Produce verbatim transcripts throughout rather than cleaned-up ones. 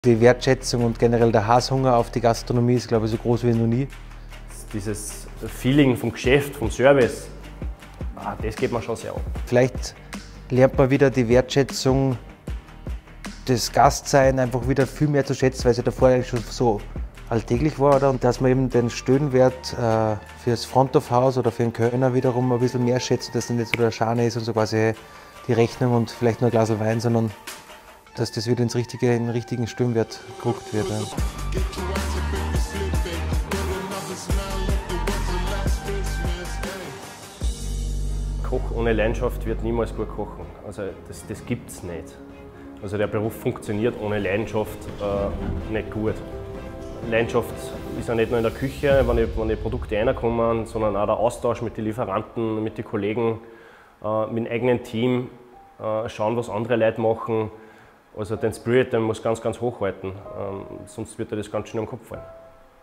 Die Wertschätzung und generell der Hasshunger auf die Gastronomie ist, glaube ich, so groß wie noch nie. Dieses Feeling vom Geschäft, vom Service, ah, das geht mir schon sehr ab. Vielleicht lernt man wieder die Wertschätzung des Gastsein einfach wieder viel mehr zu schätzen, weil es ja davor eigentlich schon so alltäglich war. Oder? Und dass man eben den Stöhnwert äh, für das Front of House oder für den Kölner wiederum ein bisschen mehr schätzt, dass das nicht so der Schane ist und so quasi die Rechnung und vielleicht nur ein Glas Wein, sondern dass das wieder ins richtige, in den richtigen Stöhnwert gerückt wird. Ja. Koch ohne Leidenschaft wird niemals gut kochen. Also das, das gibt es nicht. Also der Beruf funktioniert ohne Leidenschaft äh, nicht gut. Leidenschaft ist ja nicht nur in der Küche, wenn, ich, wenn die Produkte reinkommen, sondern auch der Austausch mit den Lieferanten, mit den Kollegen, äh, mit dem eigenen Team, äh, schauen, was andere Leute machen. Also den Spirit, den muss ganz, ganz hoch halten, ähm, sonst wird dir das ganz schön am Kopf fallen.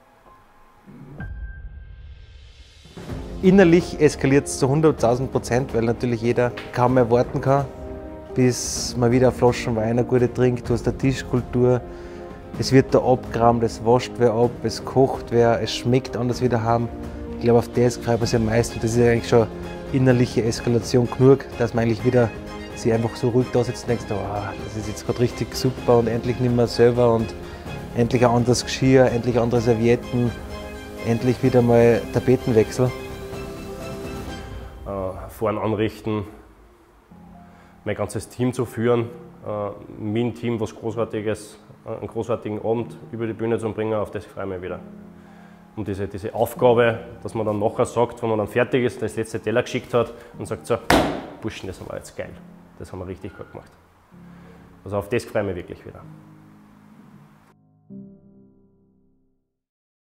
Innerlich eskaliert es zu hunderttausend Prozent, weil natürlich jeder kaum mehr warten kann, bis man wieder eine Flasche Wein, eine gute trinkt. Du hast eine Tischkultur, es wird da abgeräumt, es wascht wer ab, es kocht wer, es schmeckt anders wie daheim. Ich glaube, auf das freut man sich am meisten. Und das ist eigentlich schon innerliche Eskalation genug, dass man eigentlich wieder sich einfach so ruhig da sitzt und denkst, oh, das ist jetzt gerade richtig super und endlich nicht mehr selber und endlich ein anderes Geschirr, endlich andere Servietten, endlich wieder mal Tapetenwechsel. Äh, Fahren anrichten, mein ganzes Team zu führen, äh, mit dem Team was Großartiges, äh, einen großartigen Abend über die Bühne zu bringen, auf das freue ich mich wieder. Und diese, diese Aufgabe, dass man dann nachher sagt, wenn man dann fertig ist, das letzte Teller geschickt hat und sagt so, Burschen, das haben wir jetzt geil. Das haben wir richtig gut gemacht. Also auf das freue ich mich wirklich wieder.